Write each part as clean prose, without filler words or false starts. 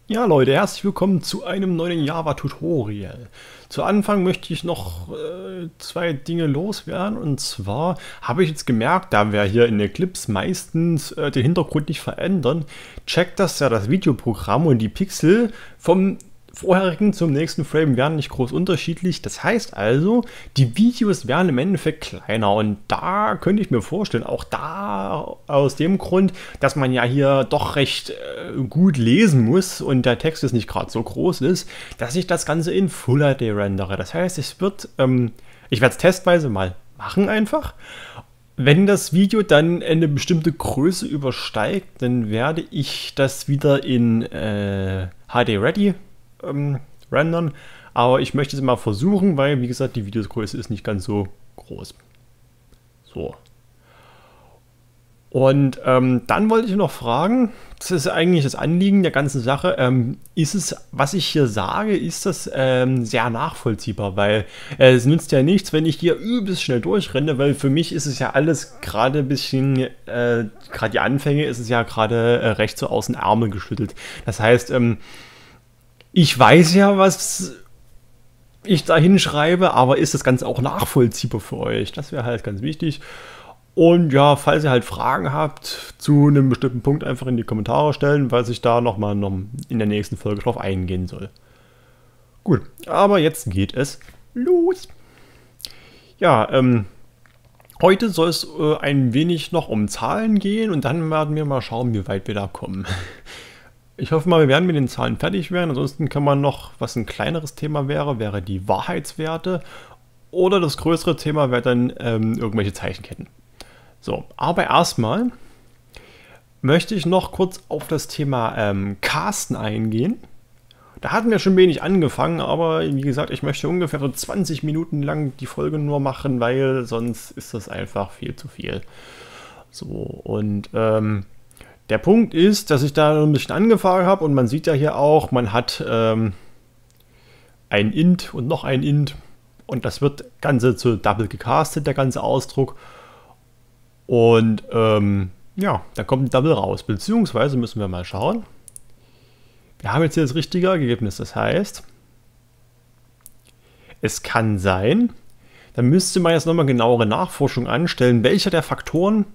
Ja Leute, herzlich willkommen zu einem neuen Java-Tutorial. Zu Anfang möchte ich noch zwei Dinge loswerden, und zwar habe ich jetzt gemerkt, da wir hier in Eclipse meistens den Hintergrund nicht verändern, checkt das ja das Videoprogramm und die Pixel vom vorherigen zum nächsten Frame werden nicht groß unterschiedlich. Das heißt also, die Videos werden im Endeffekt kleiner, und da könnte ich mir vorstellen, auch da aus dem Grund, dass man ja hier doch recht gut lesen muss und der Text jetzt nicht gerade so groß ist, dass ich das Ganze in Full HD rendere. Das heißt, ich werde es testweise mal machen einfach. Wenn das Video dann eine bestimmte Größe übersteigt, dann werde ich das wieder in HD Ready rendern, aber ich möchte es mal versuchen, weil, wie gesagt, die Videogröße ist nicht ganz so groß. So. Und dann wollte ich noch fragen, das ist eigentlich das Anliegen der ganzen Sache, ist es, was ich hier sage, ist das sehr nachvollziehbar, weil es nützt ja nichts, wenn ich hier übelst schnell durchrenne, weil für mich ist es ja alles gerade ein bisschen, gerade die Anfänge ist es ja gerade recht so aus den Ärmeln geschüttelt. Das heißt, ich weiß ja, was ich da hinschreibe, aber ist das Ganze auch nachvollziehbar für euch? Das wäre halt ganz wichtig. Und ja, falls ihr halt Fragen habt zu einem bestimmten Punkt, einfach in die Kommentare stellen, weil ich da noch in der nächsten Folge drauf eingehen soll. Gut, aber jetzt geht es los. Ja, heute soll es ein wenig noch um Zahlen gehen, und dann werden wir mal schauen, wie weit wir da kommen. Ich hoffe mal, wir werden mit den Zahlen fertig werden. Ansonsten kann man noch, was ein kleineres Thema wäre die Wahrheitswerte. Oder das größere Thema wäre dann irgendwelche Zeichenketten. So, aber erstmal möchte ich noch kurz auf das Thema Casten eingehen. Da hatten wir schon wenig angefangen, aber wie gesagt, ich möchte ungefähr so 20 Minuten lang die Folge nur machen, weil sonst ist das einfach viel zu viel. So, und der Punkt ist, dass ich da ein bisschen angefangen habe, und man sieht ja hier auch, man hat ein Int und noch ein Int, und das wird Ganze zu Double gecastet, der ganze Ausdruck. Und ja, da kommt ein Double raus, beziehungsweise müssen wir mal schauen. Wir haben jetzt hier das richtige Ergebnis, das heißt, es kann sein, da müsste man jetzt nochmal genauere Nachforschung anstellen, welcher der Faktoren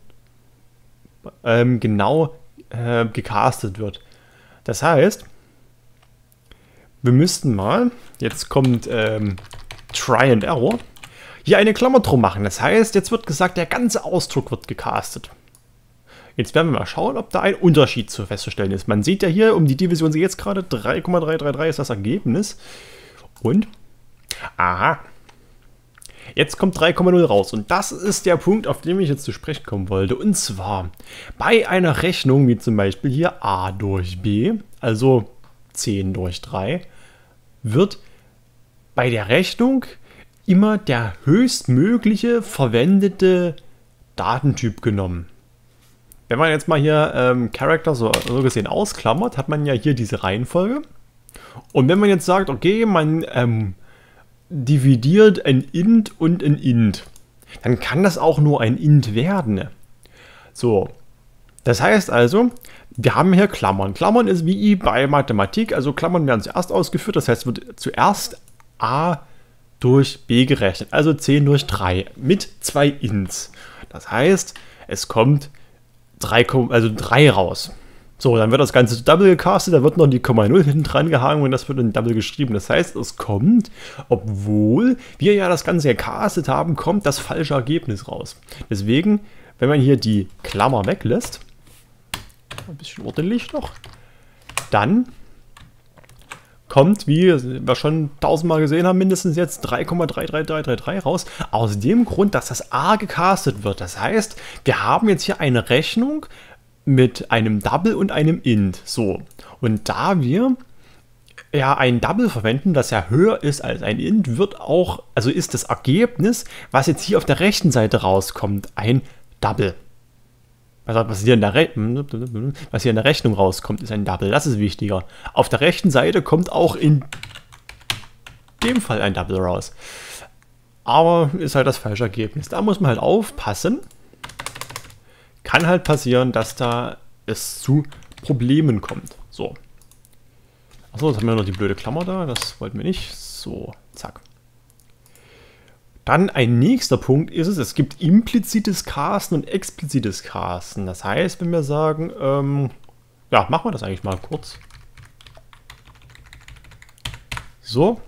genau gecastet wird. Das heißt, wir müssten mal, jetzt kommt Try and Error, hier eine Klammer drum machen. Das heißt, jetzt wird gesagt, der ganze Ausdruck wird gecastet. Jetzt werden wir mal schauen, ob da ein Unterschied zu festzustellen ist. Man sieht ja hier, um die Division jetzt gerade 3,333 ist das Ergebnis. Und, aha, jetzt kommt 3,0 raus, und das ist der Punkt, auf den ich jetzt zu sprechen kommen wollte. Und zwar bei einer Rechnung, wie zum Beispiel hier a durch b, also 10 durch 3, wird bei der Rechnung immer der höchstmögliche verwendete Datentyp genommen. Wenn man jetzt mal hier Character so gesehen ausklammert, hat man ja hier diese Reihenfolge. Und wenn man jetzt sagt, okay, man dividiert ein Int und ein Int, dann kann das auch nur ein Int werden. So, das heißt also, wir haben hier Klammern. Klammern ist wie bei Mathematik, also Klammern werden zuerst ausgeführt, das heißt, wird zuerst a durch b gerechnet, also 10 durch 3 mit 2 Ints. Das heißt, es kommt 3 raus. So, dann wird das Ganze zu Double gecastet, da wird noch die Komma 0 hinten dran gehangen, und das wird in Double geschrieben. Das heißt, es kommt, obwohl wir ja das Ganze gecastet haben, kommt das falsche Ergebnis raus. Deswegen, wenn man hier die Klammer weglässt, ein bisschen ordentlich noch, dann kommt, wie wir schon 1000-mal gesehen haben, mindestens jetzt 3,33333 raus. Aus dem Grund, dass das a gecastet wird. Das heißt, wir haben jetzt hier eine Rechnung mit einem Double und einem Int. So, und da wir ja ein Double verwenden, das ja höher ist als ein Int, wird auch, also ist das Ergebnis, was jetzt hier auf der rechten Seite rauskommt, ein Double. Was hier in der Rechnung rauskommt, ist ein Double. Das ist wichtiger. Auf der rechten Seite kommt auch in dem Fall ein Double raus. Aber ist halt das falsche Ergebnis. Da muss man halt aufpassen. Kann halt passieren, dass da es zu Problemen kommt. So. Achso, jetzt haben wir noch die blöde Klammer da. Das wollten wir nicht. So, zack. Dann ein nächster Punkt ist es gibt implizites Casten und explizites Casten. Das heißt, wenn wir sagen, ja, machen wir das eigentlich mal kurz. So.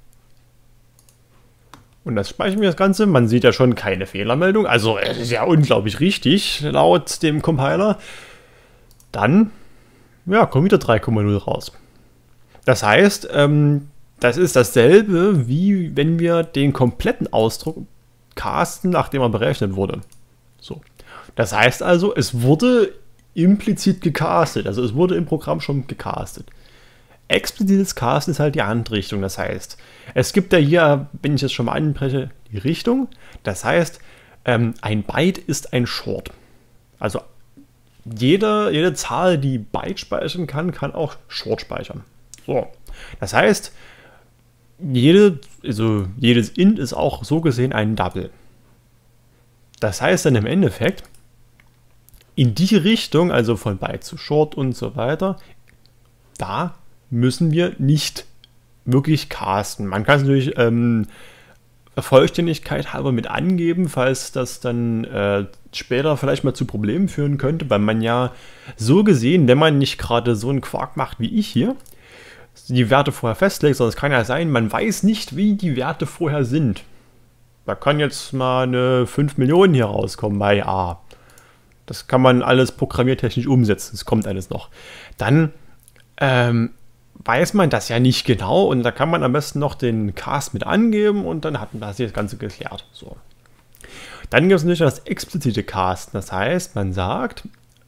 Und das speichern wir das Ganze. Man sieht ja schon keine Fehlermeldung. Also es ist ja unglaublich richtig, laut dem Compiler. Dann, ja, kommt wieder 3,0 raus. Das heißt, das ist dasselbe, wie wenn wir den kompletten Ausdruck casten, nachdem er berechnet wurde. So. Das heißt also, es wurde implizit gecastet. Also es wurde im Programm schon gecastet. Explizites Casten ist halt die andere Richtung. Das heißt, es gibt ja hier, wenn ich das schon mal anbreche, die Richtung. Das heißt, ein Byte ist ein Short. Also jede Zahl, die Byte speichern kann, kann auch Short speichern. So. Das heißt, jedes Int ist auch so gesehen ein Double. Das heißt dann im Endeffekt, in die Richtung, also von Byte zu Short und so weiter, da müssen wir nicht wirklich casten. Man kann es natürlich Vollständigkeit halber mit angeben, falls das dann später vielleicht mal zu Problemen führen könnte, weil man ja so gesehen, wenn man nicht gerade so einen Quark macht wie ich hier, die Werte vorher festlegt, sondern es kann ja sein, man weiß nicht, wie die Werte vorher sind. Da kann jetzt mal eine 5 Millionen hier rauskommen bei A. Das kann man alles programmiertechnisch umsetzen, das kommt alles noch. Dann weiß man das ja nicht genau und da kann man am besten noch den Cast mit angeben und dann hat man das Ganze geklärt. So. Dann gibt es natürlich das explizite Casten. Das heißt, man sagt,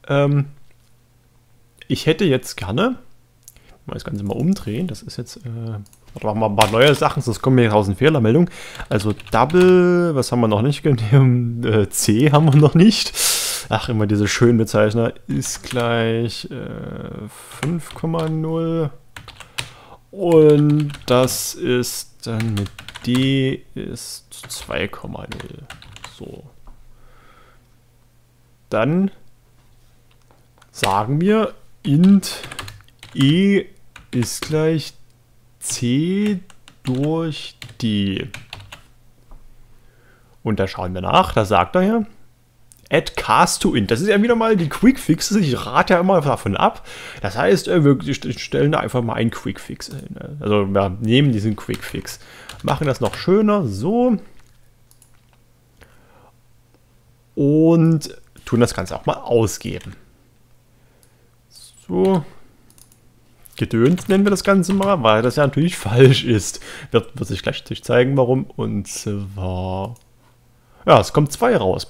ich hätte jetzt gerne, mal das Ganze mal umdrehen, das ist jetzt, machen wir mal ein paar neue Sachen, sonst kommen mir 1000 Fehlermeldungen. Also Double, was haben wir noch nicht genommen? C haben wir noch nicht. Ach, immer diese schönen Bezeichner, ist gleich 5,0 und das ist dann mit D ist 2,0. So. Dann sagen wir int E ist gleich C durch D. Und da schauen wir nach, da sagt er ja, add cast to int. Das ist ja wieder mal die Quickfixes. Ich rate ja immer davon ab. Das heißt, wir stellen da einfach mal einen Quickfix hin. Also wir nehmen diesen Quickfix, machen das noch schöner, so. Und tun das Ganze auch mal ausgeben. So. Gedöns nennen wir das Ganze mal, weil das ja natürlich falsch ist. Wird sich gleich zeigen, warum. Und zwar, ja, es kommt 2 raus.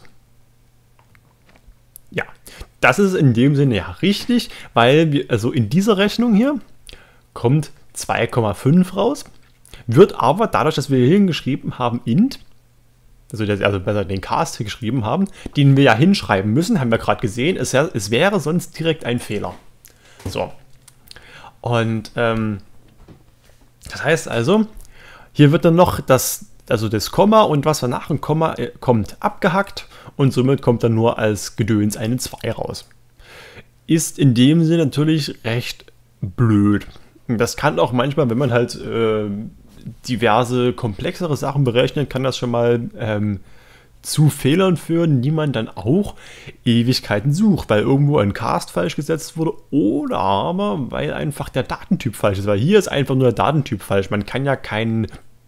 Ja, das ist in dem Sinne ja richtig, weil wir, also in dieser Rechnung hier kommt 2,5 raus, wird aber dadurch, dass wir hier hingeschrieben haben int, also besser den Cast hier geschrieben haben, den wir ja hinschreiben müssen, haben wir gerade gesehen, es wäre sonst direkt ein Fehler. So. Und das heißt also, hier wird dann noch das Komma und was nach dem Komma kommt abgehackt und somit kommt dann nur als Gedöns eine 2 raus. Ist in dem Sinne natürlich recht blöd. Das kann auch manchmal, wenn man halt diverse komplexere Sachen berechnet, kann das schon mal zu Fehlern führen, die man dann auch Ewigkeiten sucht, weil irgendwo ein Cast falsch gesetzt wurde oder aber weil einfach der Datentyp falsch ist, weil hier ist einfach nur der Datentyp falsch. Man kann ja keine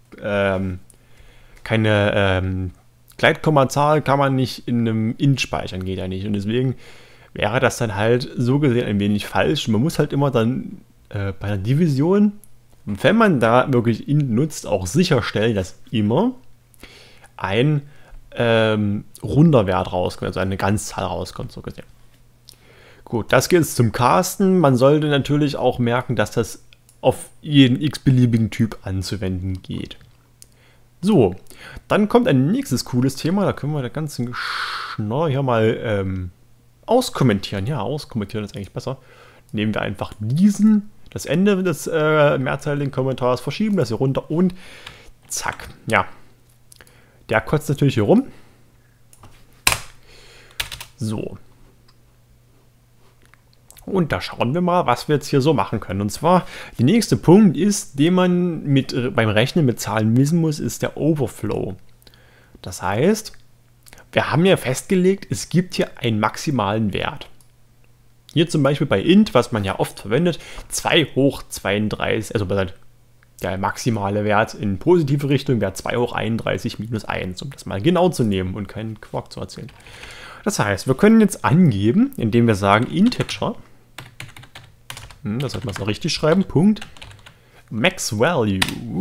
Gleitkommazahl kann man nicht in einem int speichern, geht ja nicht. Und deswegen wäre das dann halt so gesehen ein wenig falsch. Man muss halt immer dann bei einer Division, wenn man da wirklich int nutzt, auch sicherstellen, dass immer ein runder Wert rauskommt, also eine Ganzzahl rauskommt, so gesehen. Gut, das geht jetzt zum Casten. Man sollte natürlich auch merken, dass das auf jeden x-beliebigen Typ anzuwenden geht. So, dann kommt ein nächstes cooles Thema. Da können wir den ganzen Schnorr hier mal auskommentieren. Ja, auskommentieren ist eigentlich besser. Nehmen wir einfach das Ende des mehrzeiligen Kommentars, verschieben das hier runter und zack. Ja, der kotzt natürlich hier rum. So. Und da schauen wir mal, was wir jetzt hier so machen können. Und zwar, der nächste Punkt ist, den man beim Rechnen mit Zahlen wissen muss, ist der Overflow. Das heißt, wir haben ja festgelegt, es gibt hier einen maximalen Wert. Hier zum Beispiel bei int, was man ja oft verwendet, 2 hoch 32, also der maximale Wert in positive Richtung wäre 2 hoch 31 minus 1, um das mal genau zu nehmen und keinen Quark zu erzählen. Das heißt, wir können jetzt angeben, indem wir sagen Integer, das sollte man es noch richtig schreiben, Punkt, Max Value.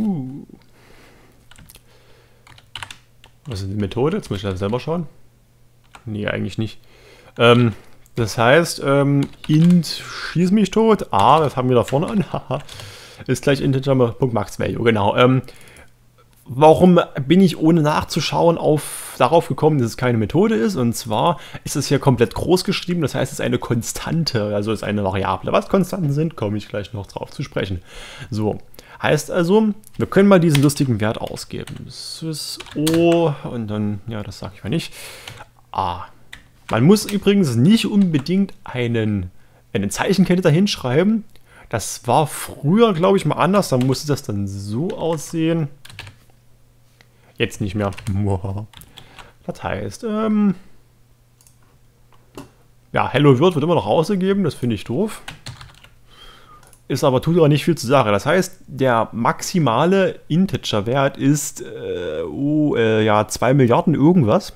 Was ist die Methode? Jetzt muss ich das selber schauen. Nee, eigentlich nicht. Das heißt, int schieß mich tot. Das haben wir da vorne an. Ist gleich Integer.maxValue, genau. Warum bin ich ohne nachzuschauen darauf gekommen, dass es keine Methode ist? Und zwar ist es hier komplett groß geschrieben, das heißt, es ist eine Konstante, also es ist eine Variable. Was Konstanten sind, komme ich gleich noch drauf zu sprechen. So, heißt also, wir können mal diesen lustigen Wert ausgeben. Sys O und dann, ja, das sage ich mal nicht, A. Man muss übrigens nicht unbedingt eine Zeichenkette dahin schreiben. Das war früher, glaube ich, mal anders. Da musste das dann so aussehen. Jetzt nicht mehr. Das heißt, ja, Hello World wird immer noch ausgegeben. Das finde ich doof. Ist aber, tut aber nicht viel zur Sache. Das heißt, der maximale Integer-Wert ist, ja, 2 Milliarden irgendwas.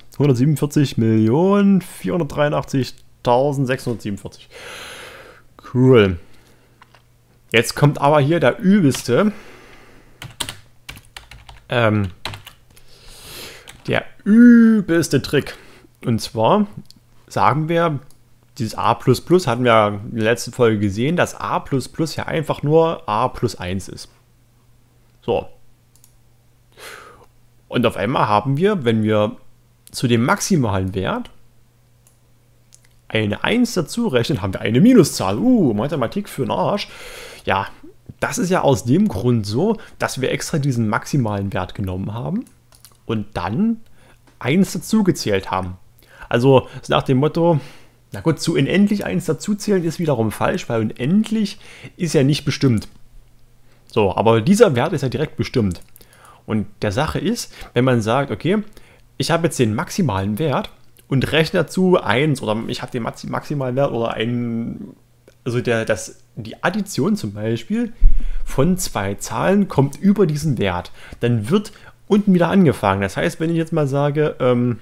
147.483.647. Cool. Jetzt kommt aber hier der übelste. Der übelste Trick. Und zwar sagen wir, dieses a++ hatten wir in der letzten Folge gesehen, dass a++ ja einfach nur a plus 1 ist. So. Und auf einmal haben wir, wenn wir zu dem maximalen Wert eine 1 dazu rechnen, haben wir eine Minuszahl. Mathematik für den Arsch. Ja, das ist ja aus dem Grund so, dass wir extra diesen maximalen Wert genommen haben und dann 1 dazu gezählt haben. Also nach dem Motto, na gut, zu unendlich 1 dazuzählen ist wiederum falsch, weil unendlich ist ja nicht bestimmt. So, aber dieser Wert ist ja direkt bestimmt. Und der Sache ist, wenn man sagt, okay, ich habe jetzt den maximalen Wert und rechne dazu 1 oder ich habe den maximalen Wert oder also die Addition zum Beispiel von 2 Zahlen kommt über diesen Wert. Dann wird unten wieder angefangen. Das heißt, wenn ich jetzt mal sage,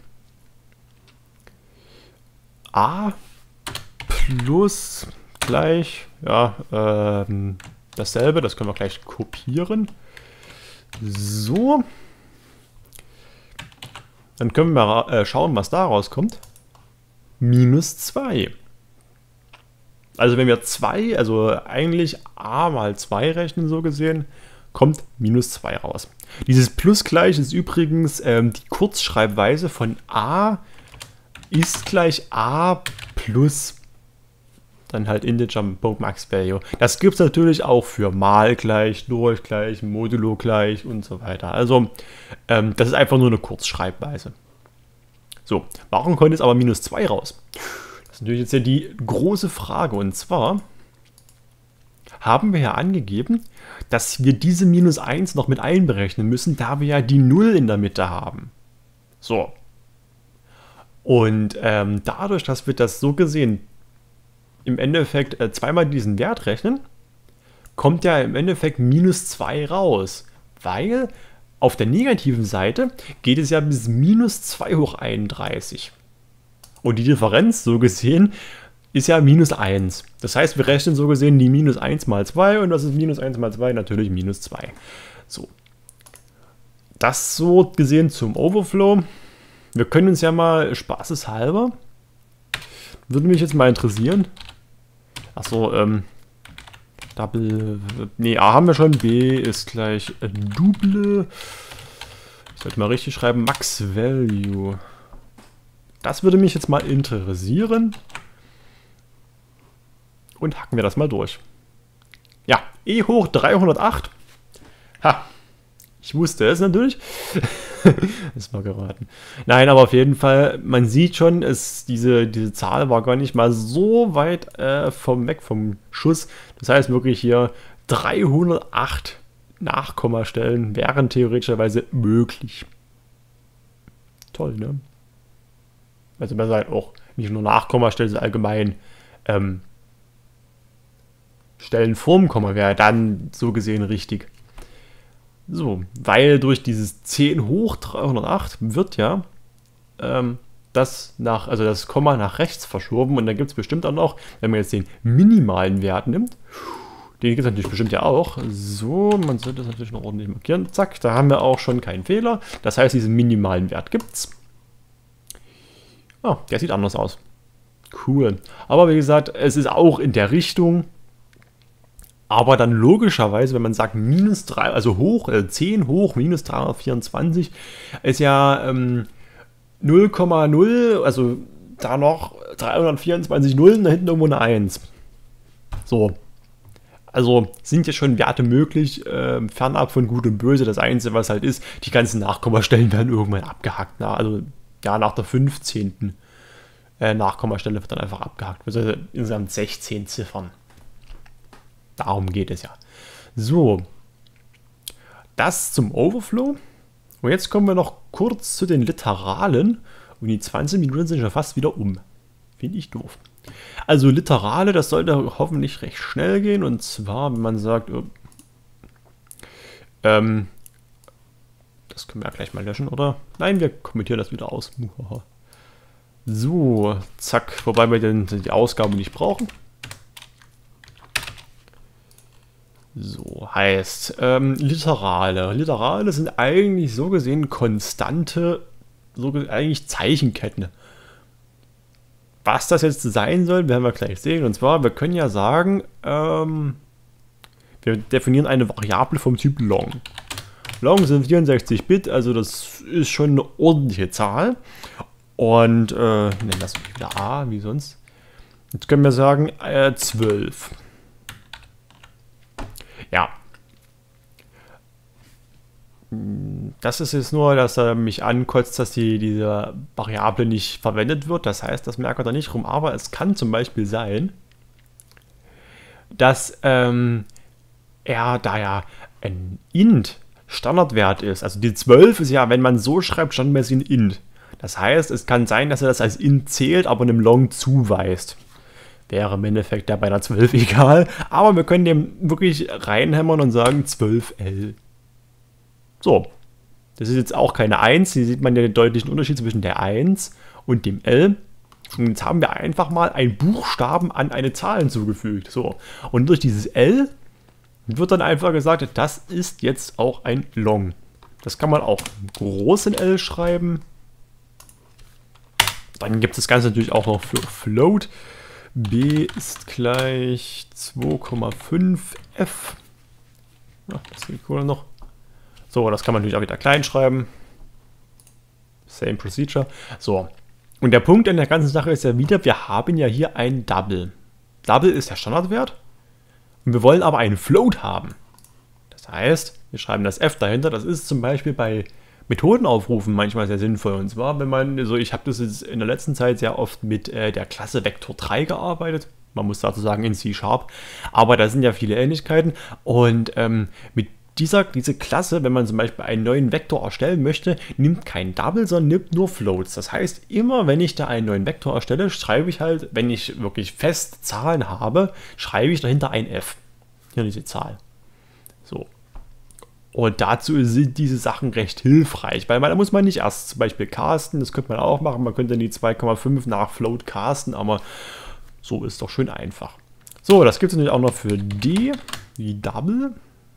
a plus gleich, ja, dasselbe, das können wir gleich kopieren. So. Dann können wir schauen, was da rauskommt. Minus 2. Also wenn wir 2, also eigentlich a mal 2 rechnen, so gesehen, kommt minus 2 raus. Dieses Plus gleich ist übrigens die Kurzschreibweise von a ist gleich a plus dann halt Integer.maxValue. Das gibt es natürlich auch für mal gleich, durch gleich, modulo gleich und so weiter. Also das ist einfach nur eine Kurzschreibweise. So, warum kommt jetzt aber minus 2 raus? Das ist natürlich jetzt ja die große Frage. Und zwar haben wir ja angegeben, dass wir diese minus 1 noch mit einberechnen müssen, da wir ja die 0 in der Mitte haben. So. Und dadurch, dass wir das so gesehen im Endeffekt zweimal diesen Wert rechnen, kommt ja im Endeffekt minus 2 raus. Weil auf der negativen Seite geht es ja bis minus 2 hoch 31. Und die Differenz, so gesehen, ist ja minus 1. Das heißt, wir rechnen so gesehen die minus 1 mal 2 und das ist minus 1 mal 2 natürlich minus 2. So. Das so gesehen zum Overflow. Wir können uns ja mal spaßeshalber, würde mich jetzt mal interessieren. Achso, Double, nee, A haben wir schon, B ist gleich Double. Ich sollte mal richtig schreiben, Max Value. Das würde mich jetzt mal interessieren. Und hacken wir das mal durch. Ja, E hoch 308. Ha, ich wusste es natürlich. Das war geraten. Nein, aber auf jeden Fall, man sieht schon, diese Zahl war gar nicht mal so weit weg vom Schuss. Das heißt wirklich hier 308 Nachkommastellen wären theoretischerweise möglich. Toll, ne? Also man sagt auch nicht nur Nachkommastellen, sondern allgemein Stellen vorm Komma wäre dann so gesehen richtig. So, weil durch dieses 10 hoch 308 wird ja das Komma nach rechts verschoben und dann gibt es bestimmt auch noch, wenn man jetzt den minimalen Wert nimmt, den gibt es natürlich bestimmt ja auch. So, man sollte das natürlich noch ordentlich markieren. Zack, da haben wir auch schon keinen Fehler. Das heißt, diesen minimalen Wert gibt's. Ah, der sieht anders aus. Cool. Aber wie gesagt, es ist auch in der Richtung. Aber dann logischerweise, wenn man sagt minus 3, also 10 hoch minus 324, ist ja 0,0, also da noch 324 Nullen, da hinten irgendwo eine 1. So. Also sind ja schon Werte möglich, fernab von Gut und Böse. Das Einzige, was halt ist, die ganzen Nachkommastellen werden irgendwann abgehackt. Also ja, nach der 15. Nachkommastelle wird dann einfach abgehackt. Also insgesamt 16 Ziffern. Darum geht es ja. So, das zum Overflow. Und jetzt kommen wir noch kurz zu den Literalen. Und die 20 Minuten sind schon fast wieder um. Finde ich doof. Also Literale, das sollte hoffentlich recht schnell gehen. Und zwar, wenn man sagt, das können wir ja gleich mal löschen, oder? Nein, wir kommentieren das wieder aus. So, zack. Wobei wir dann die Ausgabe nicht brauchen. So, heißt, Literale. Literale sind eigentlich so gesehen konstante, eigentlich Zeichenketten. Was das jetzt sein soll, werden wir gleich sehen. Und zwar, wir können ja sagen, wir definieren eine Variable vom Typ long. Long sind 64 Bit, also das ist schon eine ordentliche Zahl. Und, nennen das wieder A, wie sonst. Jetzt können wir sagen, 12. Ja. Das ist jetzt nur, dass er mich ankotzt, dass diese Variable nicht verwendet wird. Das heißt, das merkt er da nicht rum. Aber es kann zum Beispiel sein, dass er, da ja ein Int Standardwert ist, also die 12 ist ja, wenn man so schreibt, standardmäßig ein Int. Das heißt, es kann sein, dass er das als Int zählt, aber einem Long zuweist. Wäre im Endeffekt ja bei einer 12 egal. Aber wir können dem wirklich reinhämmern und sagen 12L. So. Das ist jetzt auch keine 1. Hier sieht man ja den deutlichen Unterschied zwischen der 1 und dem L. Und jetzt haben wir einfach mal einen Buchstaben an eine Zahl hinzugefügt. So. Und durch dieses L wird dann einfach gesagt, das ist jetzt auch ein Long. Das kann man auch im großen L schreiben. Dann gibt es das Ganze natürlich auch noch für Float. B ist gleich 2,5 F. Ja, das geht cool noch. So, das kann man natürlich auch wieder klein schreiben. Same procedure. So. Und der Punkt an der ganzen Sache ist ja wieder, wir haben ja hier ein Double. Double ist der Standardwert. Und wir wollen aber einen Float haben. Das heißt, wir schreiben das F dahinter. Das ist zum Beispiel bei Methodenaufrufen manchmal sehr sinnvoll. Und zwar, wenn man, also ich habe das jetzt in der letzten Zeit sehr oft mit der Klasse Vektor 3 gearbeitet. Man muss dazu sagen in C#. Aber da sind ja viele Ähnlichkeiten. Und mit diese Klasse, wenn man zum Beispiel einen neuen Vektor erstellen möchte, nimmt kein Double, sondern nimmt nur Floats. Das heißt, immer wenn ich da einen neuen Vektor erstelle, schreibe ich halt, wenn ich wirklich fest Zahlen habe, schreibe ich dahinter ein F. Hier diese Zahl. So. Und dazu sind diese Sachen recht hilfreich, weil da muss man nicht erst zum Beispiel casten, das könnte man auch machen, man könnte die 2,5 nach Float casten, aber so ist doch schön einfach. So, das gibt es natürlich auch noch für D, die Double.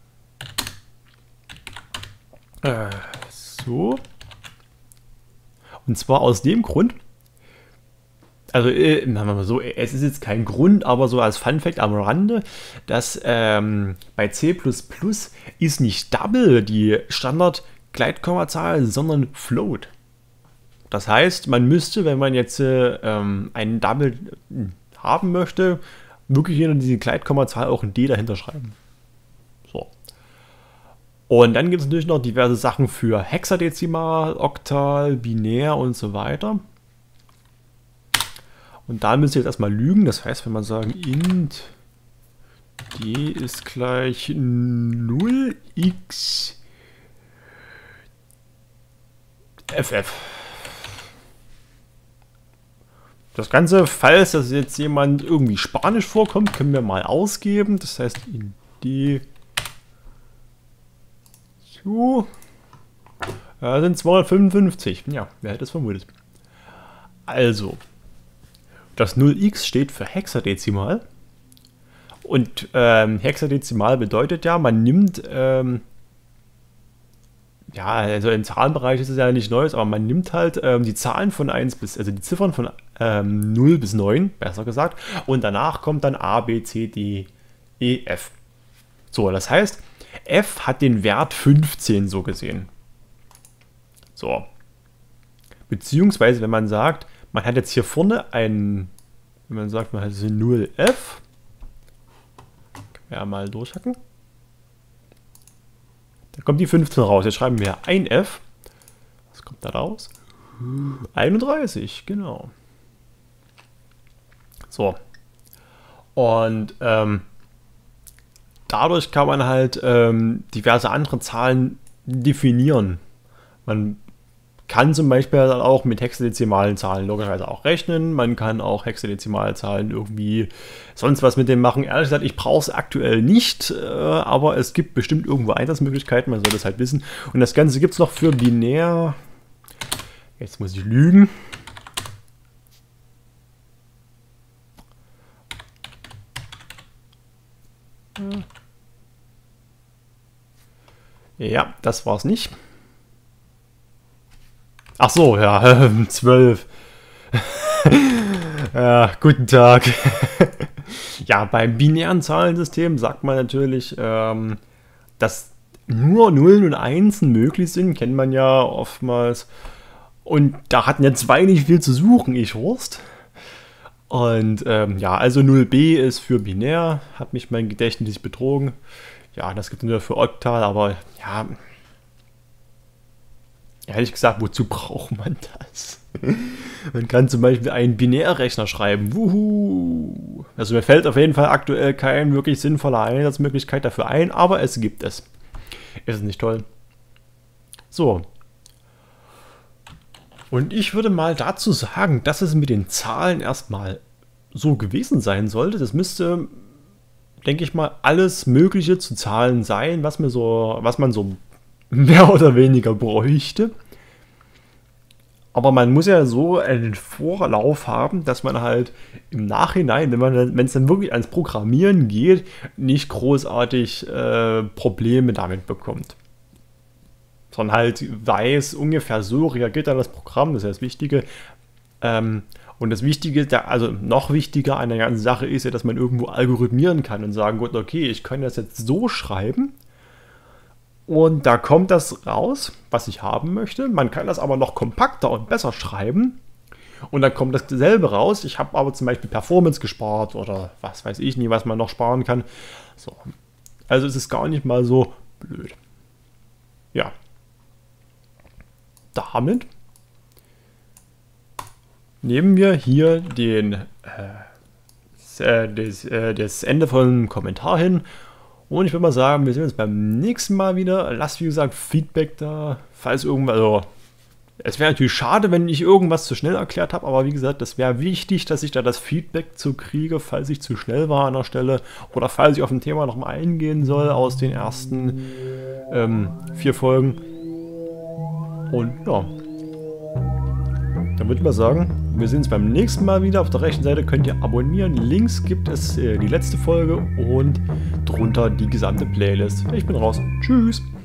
So. Und zwar aus dem Grund, also, sagen wir mal so, es ist jetzt kein Grund, aber so als Funfact am Rande, dass bei C++ ist nicht Double die Standard-Gleitkommazahl, sondern Float. Das heißt, man müsste, wenn man jetzt einen Double haben möchte, wirklich hinter diese Gleitkommazahl auch ein D dahinter schreiben. So. Und dann gibt es natürlich noch diverse Sachen für Hexadezimal, Oktal, Binär und so weiter. Und da müsst ihr jetzt erstmal lügen. Das heißt, wenn man sagen int d ist gleich 0x ff. Das Ganze, falls das jetzt jemand irgendwie Spanisch vorkommt, können wir mal ausgeben. Das heißt int d zu sind 255. Ja, wer hätte es vermutet. Also, das 0x steht für Hexadezimal. Und Hexadezimal bedeutet ja, man nimmt, ja, also im Zahlenbereich ist es ja nicht Neues, aber man nimmt halt die Zahlen von 1 bis, also die Ziffern von 0 bis 9, besser gesagt, und danach kommt dann A, B, C, D, E, F. So, das heißt, F hat den Wert 15 so gesehen. So. Beziehungsweise, wenn man sagt, man hat jetzt hier vorne ein, wenn man sagt, man hat 0F, können wir ja mal durchhacken. Da kommt die 15 raus. Jetzt schreiben wir 1F. Was kommt da raus? 31, genau. So. Und dadurch kann man halt diverse andere Zahlen definieren. Man kann zum Beispiel dann auch mit hexadezimalen Zahlen logischerweise auch rechnen. Man kann auch hexadezimale Zahlen irgendwie sonst was mit dem machen. Ehrlich gesagt, ich brauche es aktuell nicht, aber es gibt bestimmt irgendwo Einsatzmöglichkeiten. Man soll das halt wissen. Und das Ganze gibt es noch für binär. Jetzt muss ich lügen. Ja, das war's nicht. Ach so, ja, 12. Ja, guten Tag. Ja, beim binären Zahlensystem sagt man natürlich, dass nur Nullen und Einsen möglich sind, kennt man ja oftmals. Und da hatten ja 2 nicht viel zu suchen, ich Wurst. Und ja, also 0b ist für binär, hat mich mein Gedächtnis betrogen. Ja, das gibt es nur für Oktal, aber ja, ehrlich gesagt, wozu braucht man das? Man kann zum Beispiel einen Binärrechner schreiben. Wuhu! Also mir fällt auf jeden Fall aktuell keine wirklich sinnvolle Einsatzmöglichkeit dafür ein, aber es gibt es. Ist es nicht toll? So. Und ich würde mal dazu sagen, dass es mit den Zahlen erstmal so gewesen sein sollte. Das müsste, denke ich mal, alles Mögliche zu Zahlen sein, was man so mehr oder weniger bräuchte. Aber man muss ja so einen Vorlauf haben, dass man halt im Nachhinein, wenn es dann wirklich ans Programmieren geht, nicht großartig Probleme damit bekommt. Sondern halt weiß, ungefähr so reagiert dann das Programm, das ist ja das Wichtige. Und das Wichtige, also noch wichtiger an der ganzen Sache ist ja, dass man irgendwo algorithmieren kann und sagen, gut, okay, ich kann das jetzt so schreiben und da kommt das raus, was ich haben möchte. Man kann das aber noch kompakter und besser schreiben und dann kommt dasselbe raus. Ich habe aber zum Beispiel Performance gespart oder was weiß ich nie, was man noch sparen kann. So. Also es ist gar nicht mal so blöd. Ja. Damit nehmen wir hier das Ende vom Kommentar hin. Und ich würde mal sagen, wir sehen uns beim nächsten Mal wieder. Lasst, wie gesagt, Feedback da, falls irgendwas. Also, es wäre natürlich schade, wenn ich irgendwas zu schnell erklärt habe, aber wie gesagt, das wäre wichtig, dass ich da das Feedback zu kriege, falls ich zu schnell war an der Stelle oder falls ich auf ein Thema nochmal eingehen soll aus den ersten 4 Folgen. Und ja. Dann würde ich mal sagen, wir sehen uns beim nächsten Mal wieder. Auf der rechten Seite könnt ihr abonnieren. Links gibt es die letzte Folge und drunter die gesamte Playlist. Ich bin raus. Tschüss.